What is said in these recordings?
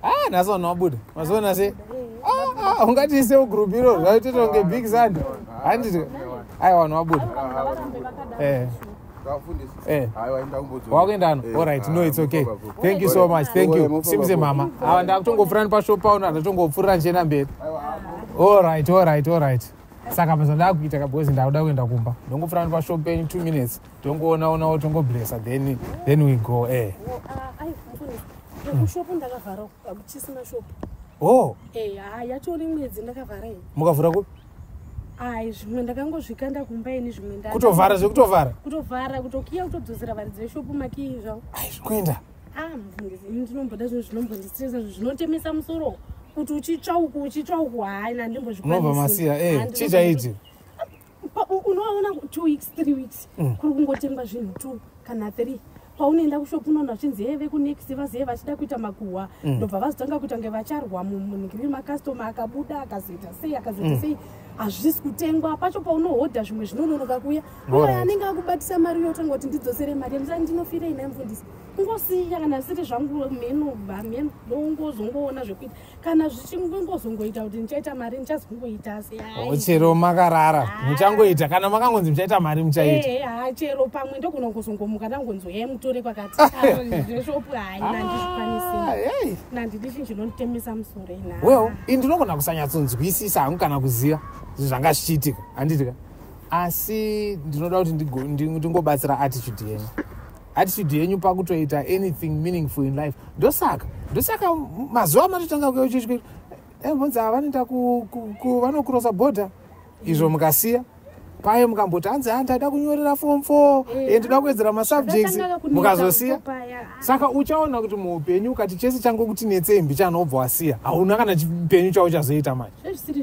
Naso wabuda. Mazona se. Ungati se group iro, ngaitete unge big sand. Handiti. Vanhu wabuda. Wakuenda no. All right, no, it's okay. Thank you so much. Thank you. Simse mama. Ndakutongofura pashopu pauno ndatongopfurira nchena mberi. All right. Saka basa ndakuita kabwezi ndakuda kuenda kumba. Ndongofura pashopu penyu 2 minutes. Tongoona tongoblessa then we go. Kushopu ndakavhara chisina shopu. Yatori mwedzi ndakavhara. Mukavhura kupi? Zvimwe ndakangosvika ndakumbaini zvimwe kutovhara kutokiya kutodzosera varidzi veshopu makii zvavo. Zvikuenda. Ndinomboda zvinhu zvinombondistresa zvinotemesa musoro kuti uchitsvauku nandimbozvikwanisa. Unobva masiya chichaiti. Unoona 2 weeks 3 weeks kuri kungotenga zvinhu 2 kana 3. Paunoenda kushopu unoona vachinzi vekunext vazive vachida kuita makuhwa ndobva vazotanga kuita kunge vacharwa munhingiriri makastoma akabuda akazoita sei hazvisi kutengwa pacho paunohodha zvimwe zvinononoka kuya uya anenge akubatisa mari yotanga kuti ndidzosere mari ndinofirei naimufundisi ngosiya kana zvisiri zvangu mhenu ndongozongoona zvekuita kana zvichingozongoita kuti ndichaita mari ndichazongoita chero makarara muchangoita kana makangonzi muchaita mari muchaita chero pamwe ndogona kuzongomuka ndangonzi mutore kwakati zveshopu nandizvikwanisi nandidi chinhu chinonditemesa musoro well ndinogona kusanyatsonzwisisa hangu kana kuziva zvanga zvichiitika handitika asi ndinoda kuti ndingobatsira attitude yenyu pakutoita anything meaningful in life. Ndosaka mazuva matotanga kuya uchisvika mbonzi vanoenda vanokrosa border izvo mukasiya paye mukamboti hanzi ndada kunyorera form 4 ndoda kuwedzera masubjects mukazosiya. Saka uchaona kuti muupenyu ukati chese changu kuti netsembi chanobva wasiya hauna kana chipenyu chavo chazoita manje.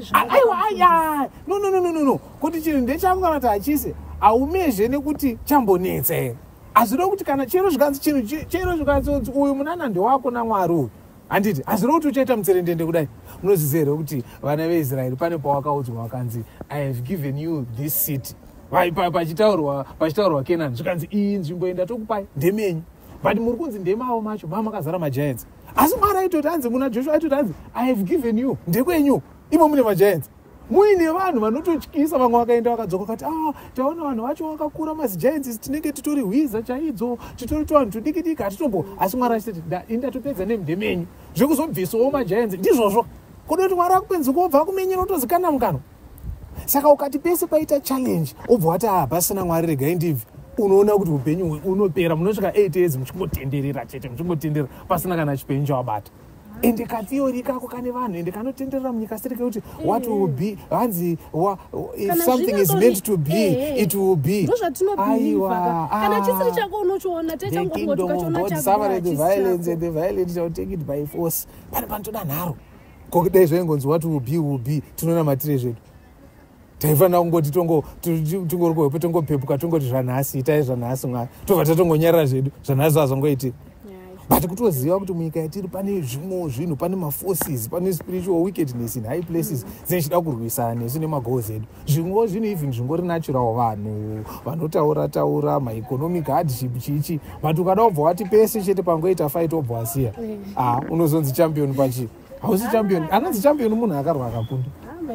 No kuti chinhu ndechangu kana kuti hachise haumezve nekuti chambonetse hazvida kuti kana chero zvikanzi uyu munana ndewako naMwari uyu handiti hazvida kuti uchaita mutserendende kudai. Munozviziva here kuti vana veIsraeri pane pawakaudzwa wakanzi I have given you this city pachitaurwa Canaan zvikanzi iyi nzvimbo ndatokupai ndemenyu but muri kunzi ndemavo macho makazara magiants. Asi Mwari aitoti hanzi muna Joshua aitoti hanzi I have given you ndekwenyu imo mune magiants. Muine vanhu vanototyisa vamwe vakaenda vakadzoka vakati taona vanhu vacho vakakura mazigiants tinenge titori hwiza chaidzo titori tuvanhu tudiki hatitombo. Asi Mwari achiti ndatopedza nemenyu zvekuzobvisawo magiants ndizvozvo kuda kuti Mwari akupedza kubva kumenyera utozikana mukano. Saka ukati pese paita challenge obva wati pasina Mwari regai ndibvi unoona kuti upenyu unopera munosvika 8 years muchingotenderera chete muchingotenderera pasina kana chipenyu chavabata. Ende katheory kako kane vanhu ende kanotenderera munyika sirike kuti what will be hanzi if something is meant to be it will be. Ndozvatinobhiliva kana chisiri chako unochiona tetangongoti kachona chako the violence and the violence shall take it by force. Pane panotoda nharo kokudai zvaingonzi what will be tinoona matire zvedu taifanira kungoti tingorikowepo tongopepuka tongoti zvanhasi itai zvanhasi Mwari tobva tatongonyarara zvedu zvanhasi hazongoiti. But kutoziva kuti munyika yatiri pane zvimwe zvinhu pane maforces pane spiritual wickedness in high places zvichida kurwisana nesu nemagoals edu. Zvimwe zvinhu even zvingori natural vanhu vanotaura maeconomic hardship chichi but ukada ubva wati pese chete pangoita fight obva wasiya unozonzi champion pachi hausi champion. Anonzi champion munhu akarwa akakunda.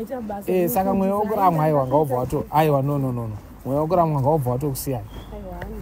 Saka mweya wokuramwa aiwa ngaubva wato aiwa no mweya wokuramwa ngaubva watokusiyana.